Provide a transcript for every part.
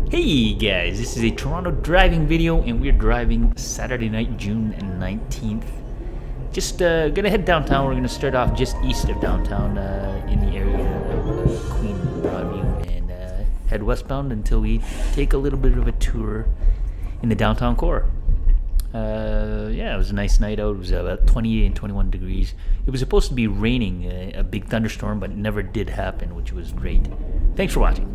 Hey guys, this is a Toronto driving video and we're driving Saturday night, June 19th. Just gonna head downtown. We're gonna start off just east of downtown in the area of Queen Broadview and head westbound until we take a little bit of a tour in the downtown core. Yeah, it was a nice night out. It was about 28 and 21 degrees. It was supposed to be raining, a big thunderstorm, but it never did happen, which was great. Thanks for watching.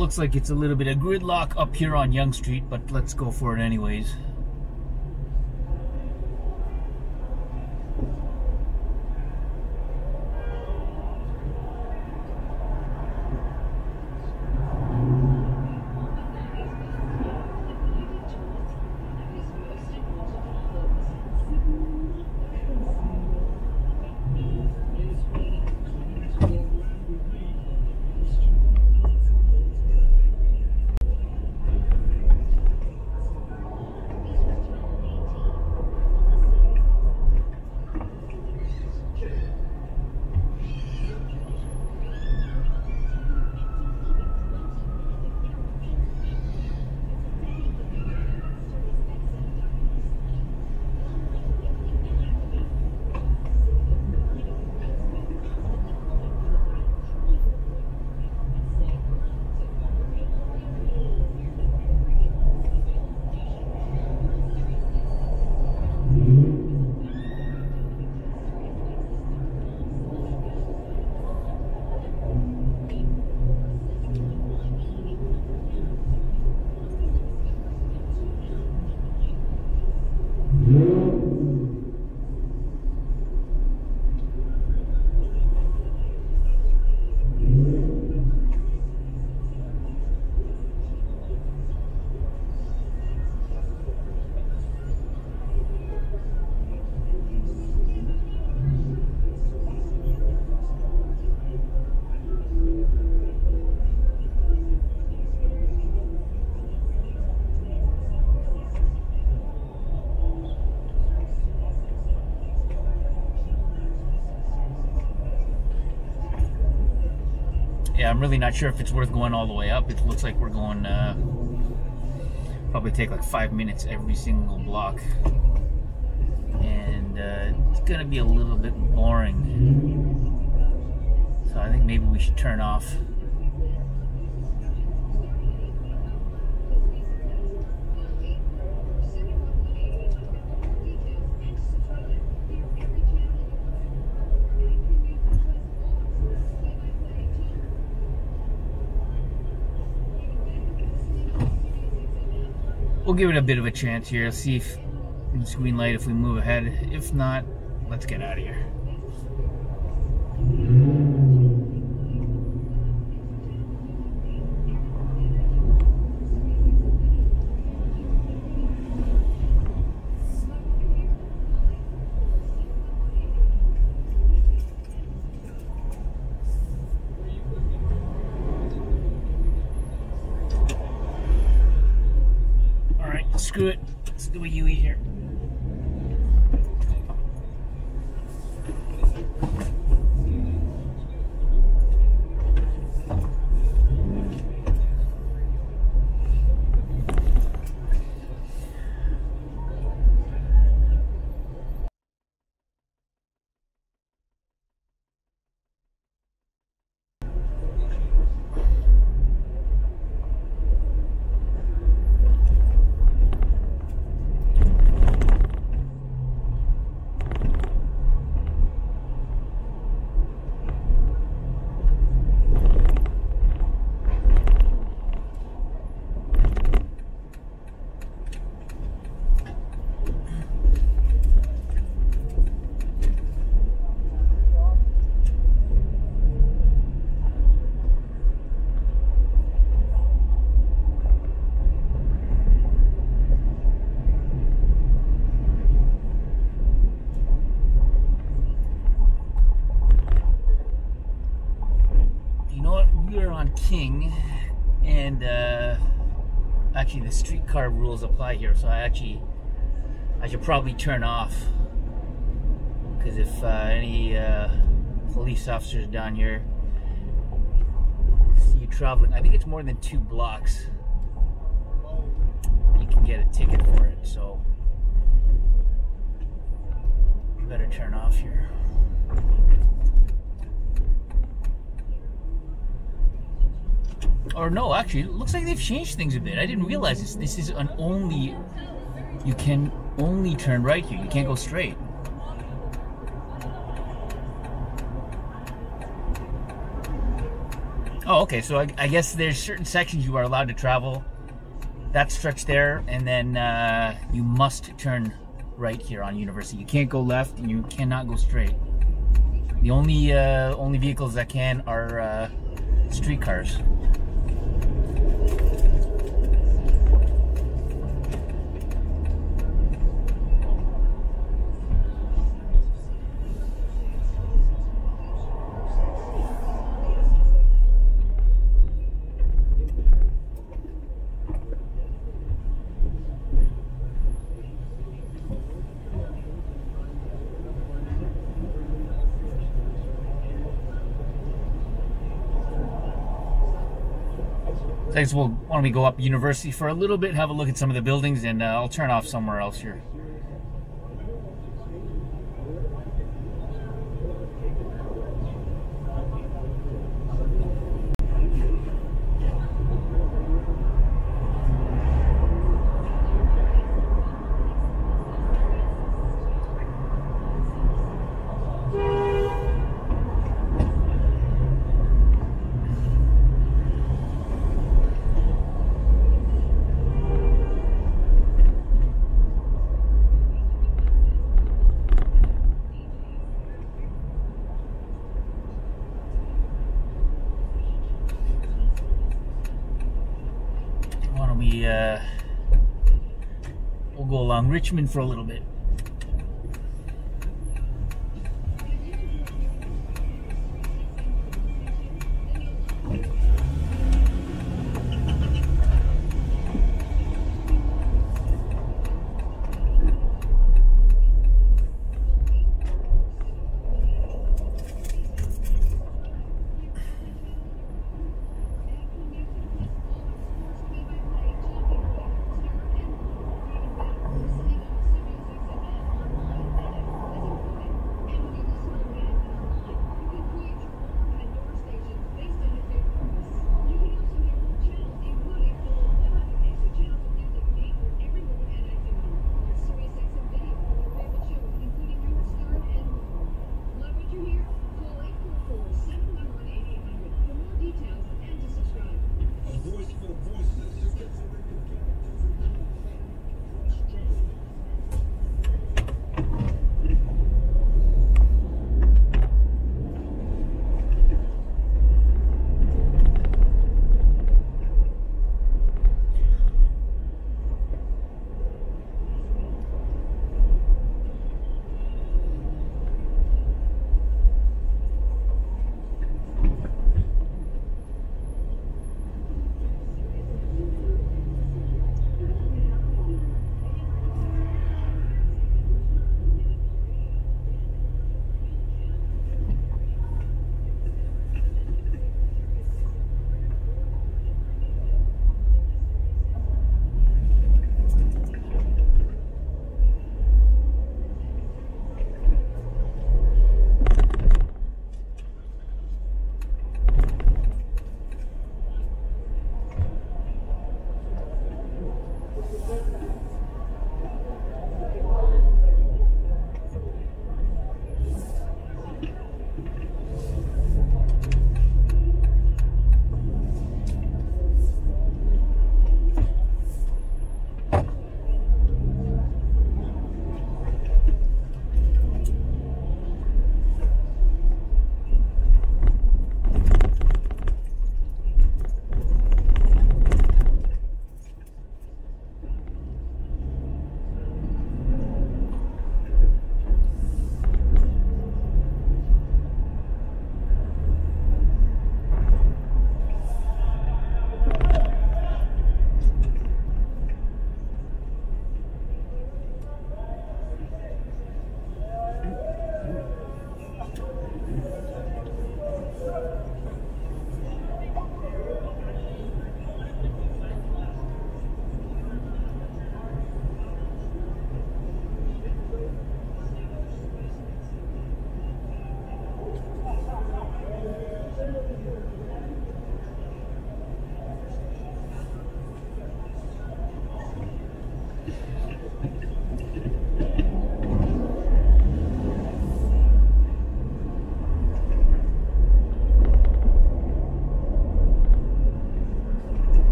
looks like it's a little bit of gridlock up here on Yonge Street, but let's go for it anyways. Yeah, I'm really not sure if it's worth going all the way up. It looks like we're going, probably take like 5 minutes every single block. And it's gonna be a little bit boring. So I think maybe we should turn off. We'll give it a bit of a chance here. See if it's green light if we move ahead. If not, let's get out of here. Screw it. Let's do a UE here. King, and actually the streetcar rules apply here, so I should probably turn off, because if any police officers down here see you traveling, I think it's more than 2 blocks, you can get a ticket for it, so you better turn off here. Or no, actually, it looks like they've changed things a bit. I didn't realize this. This is an only, you can only turn right here. You can't go straight. Oh, okay. So I guess there's certain sections you are allowed to travel. That stretch there, and then you must turn right here on University. You can't go left, and you cannot go straight. The only vehicles that can are streetcars. So I guess why don't we go up University for a little bit, have a look at some of the buildings, and I'll turn off somewhere else here. We'll go along Richmond for a little bit.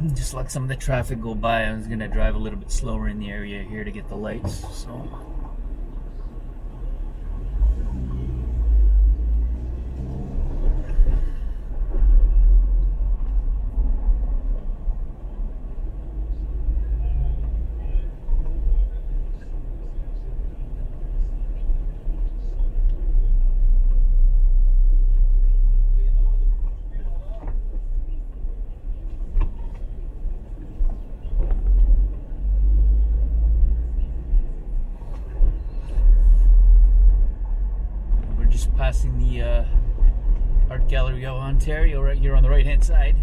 Just let some of the traffic go by. I was gonna drive a little bit slower in the area here to get the lights, so. Passing the Art Gallery of Ontario right here on the right hand side.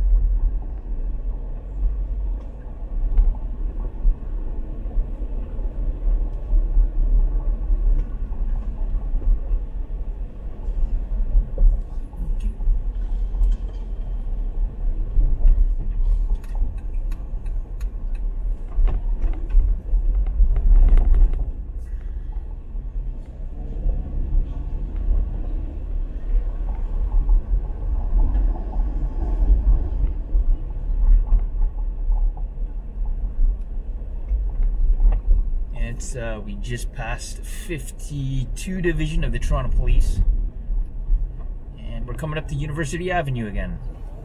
We just passed 52 Division of the Toronto Police, and we're coming up to University Avenue again.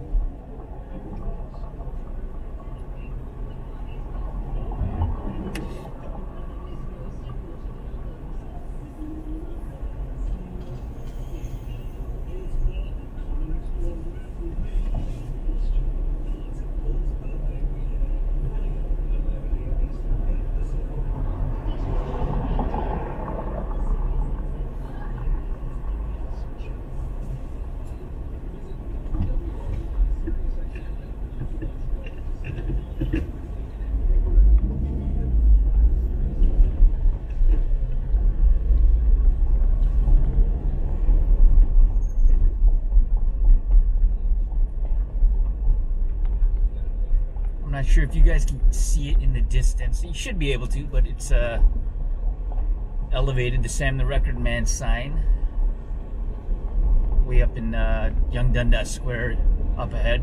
Not sure if you guys can see it in the distance. You should be able to, but it's elevated the Sam the Record Man sign way up in Yonge Dundas Square up ahead.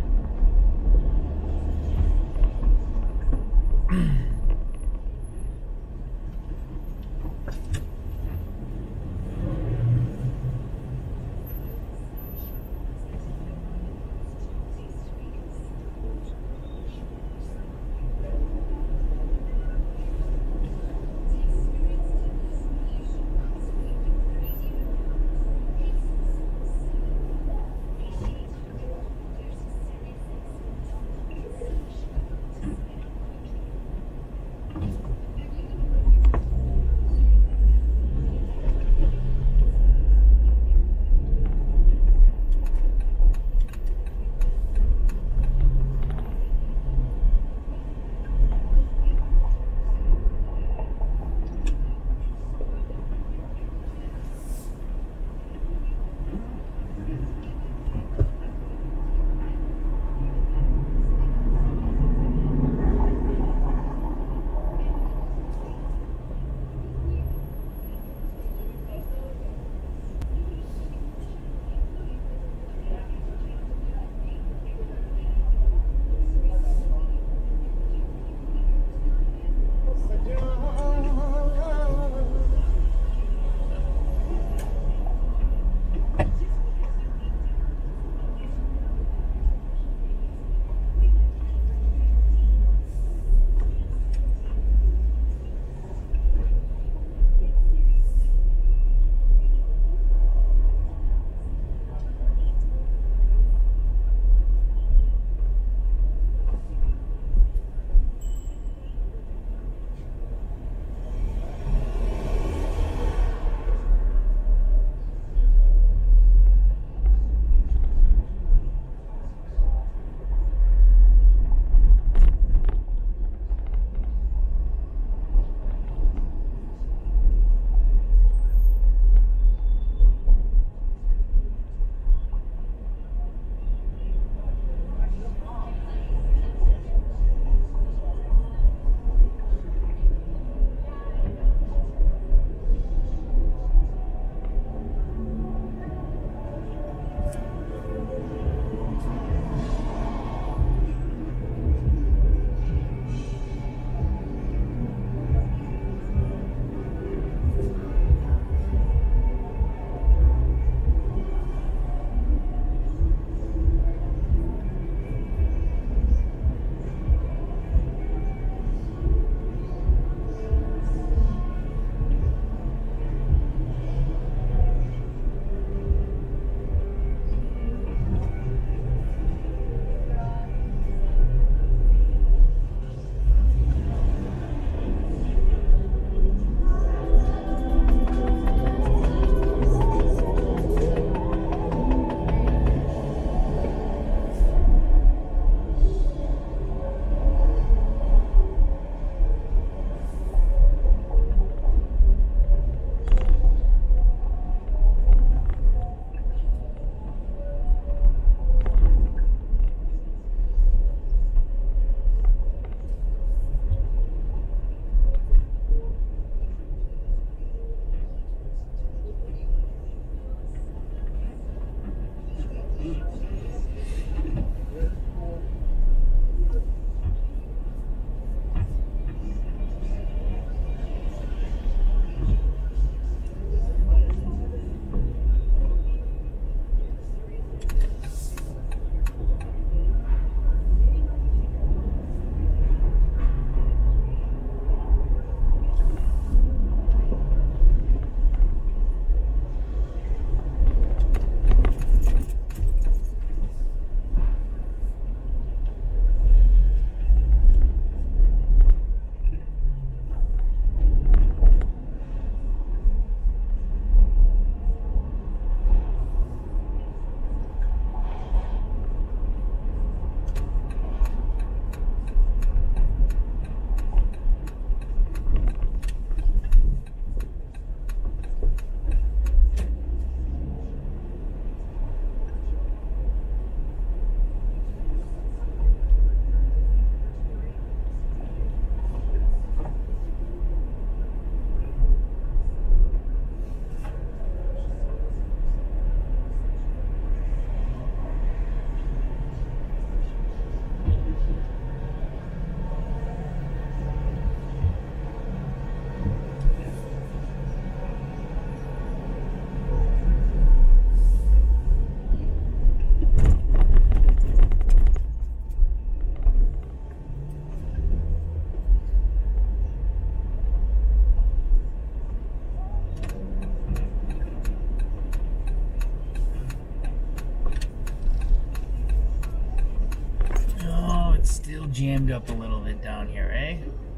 Jammed up a little bit down here, eh?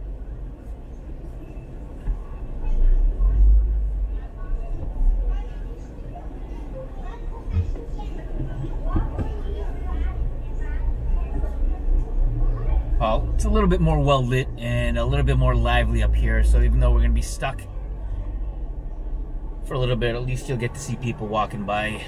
Well, it's a little bit more well lit and a little bit more lively up here, so even though we're gonna be stuck for a little bit, at least you'll get to see people walking by.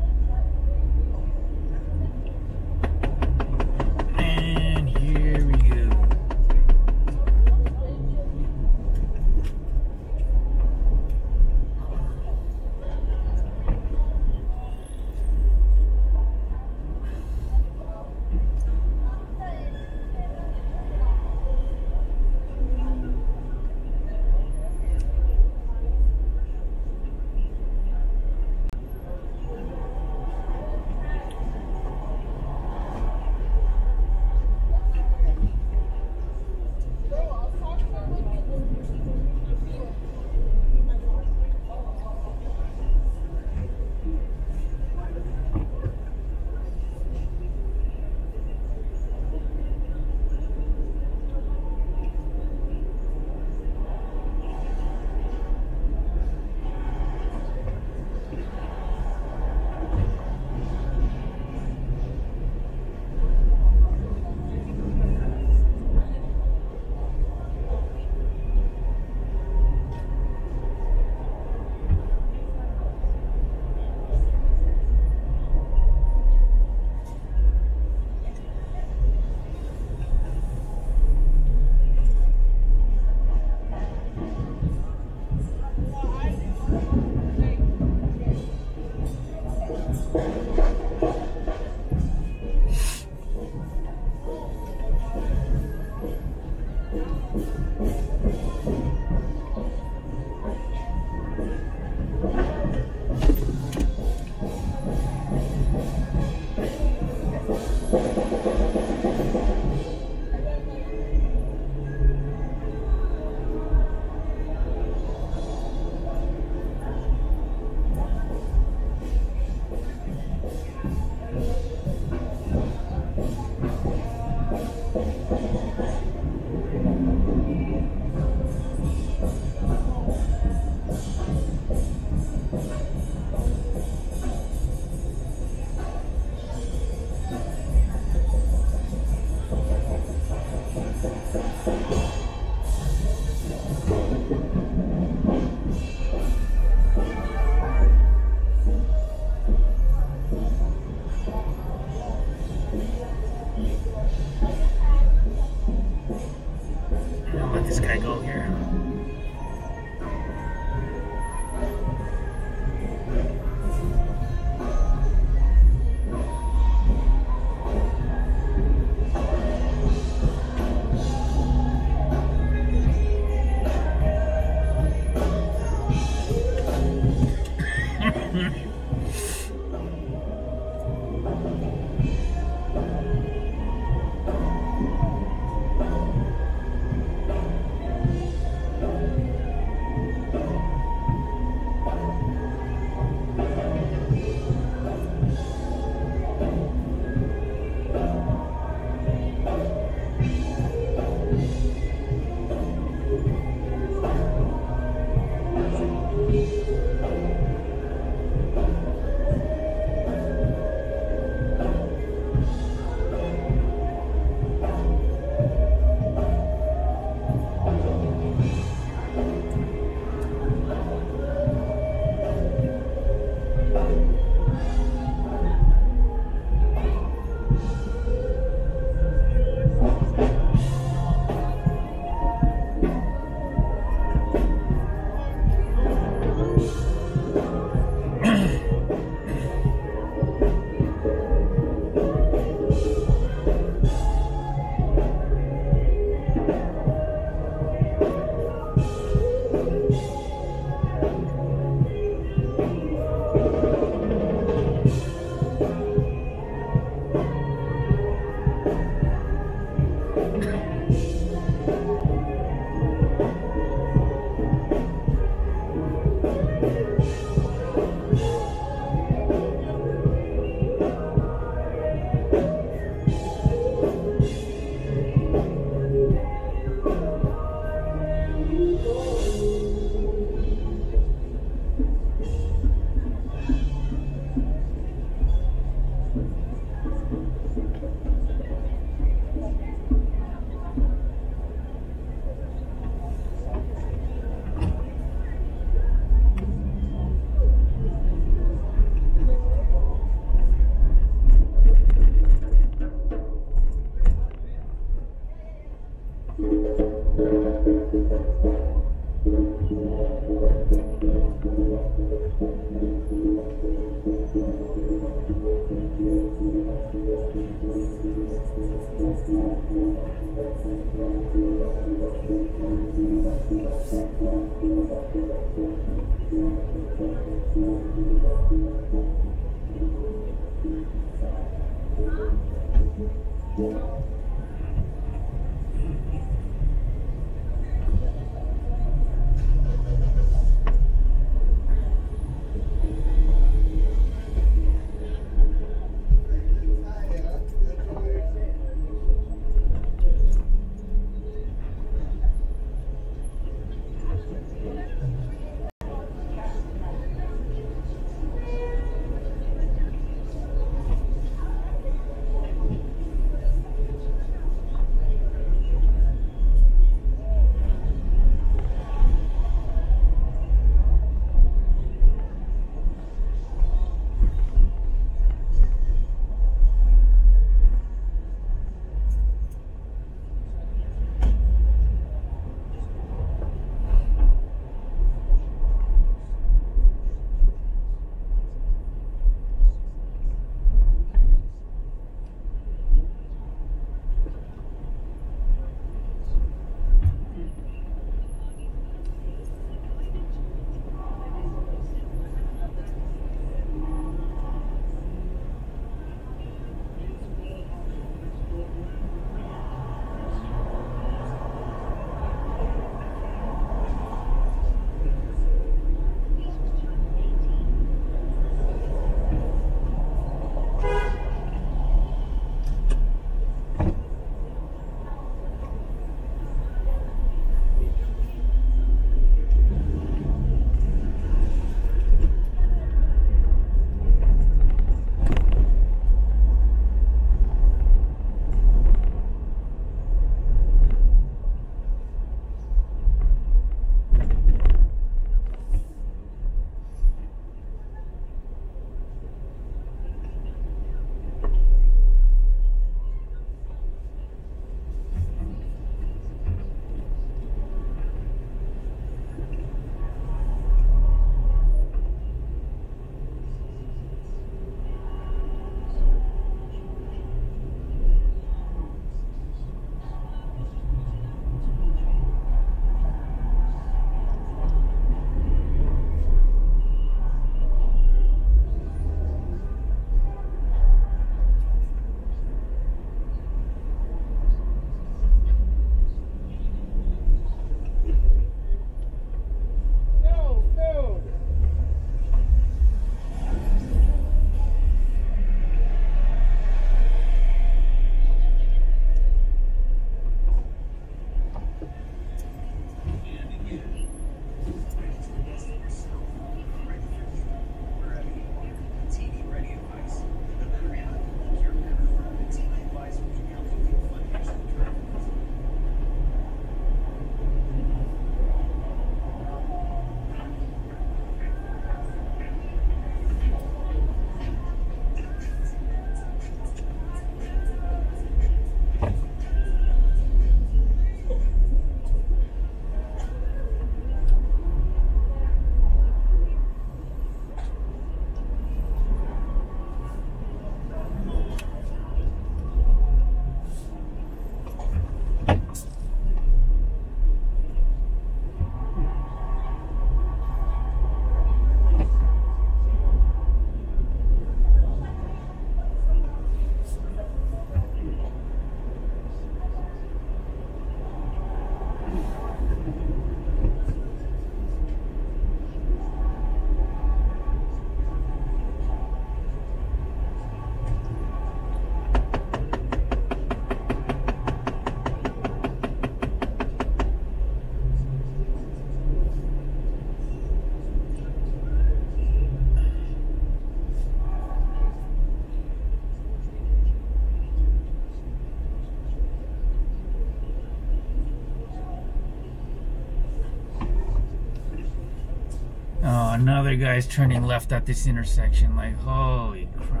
Oh, another guy's turning left at this intersection. Like, holy crap.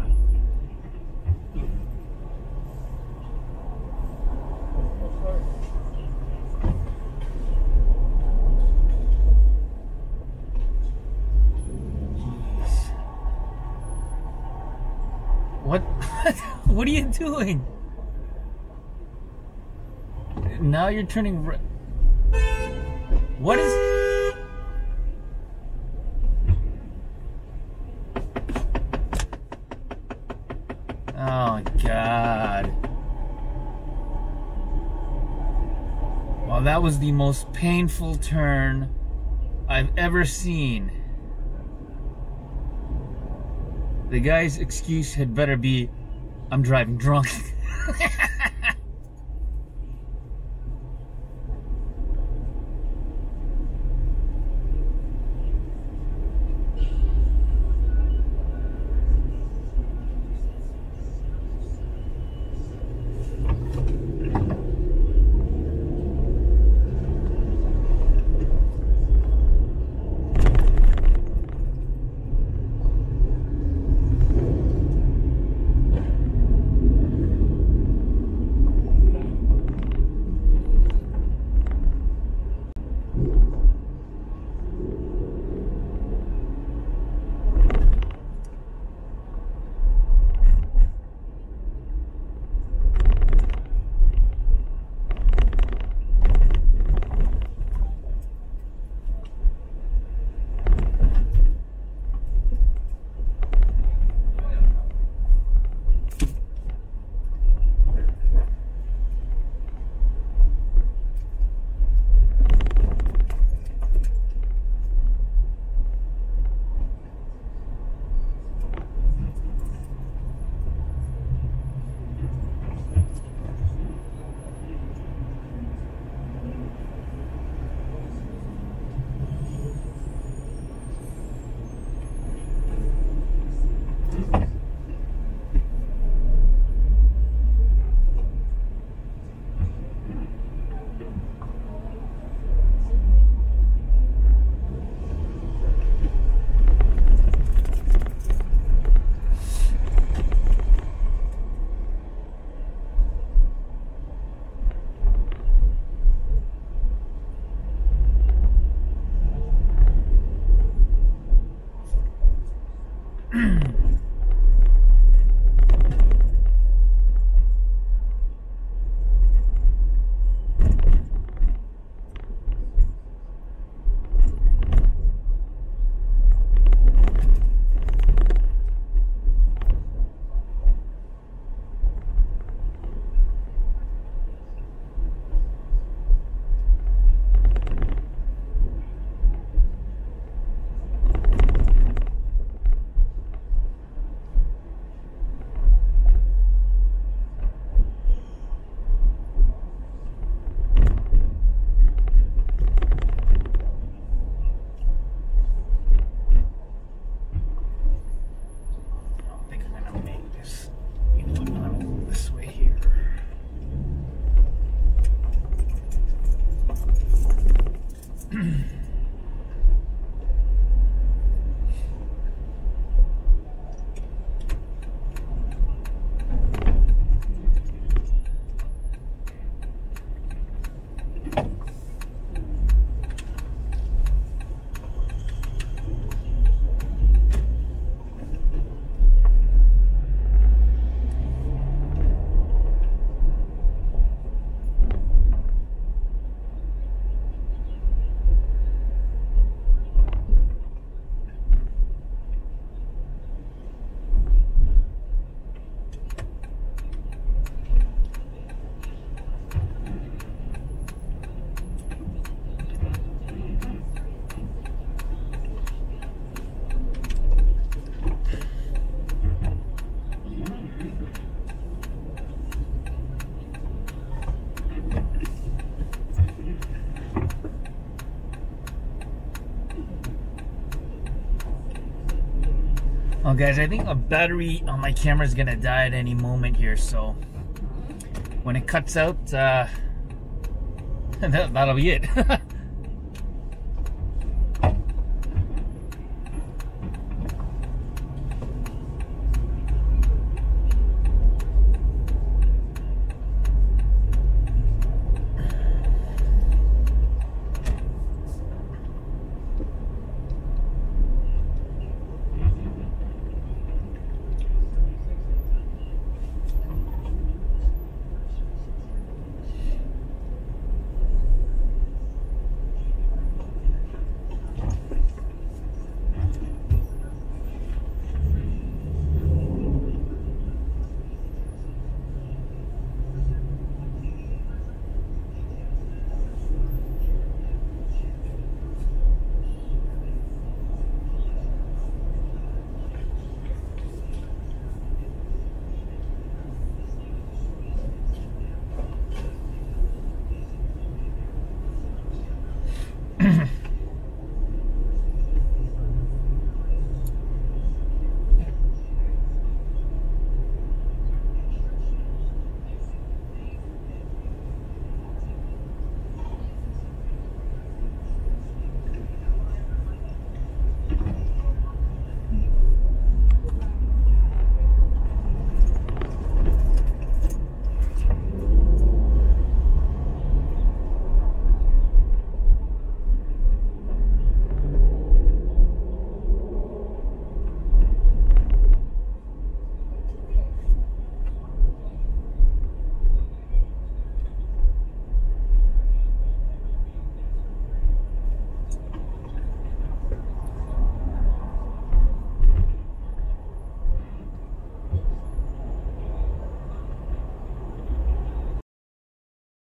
Jeez. What? What are you doing? Now you're turning right. What is... Oh, God. Well, that was the most painful turn I've ever seen. The guy's excuse had better be, I'm driving drunk. Oh guys, I think a battery on my camera is gonna die at any moment here, so when it cuts out, that'll be it.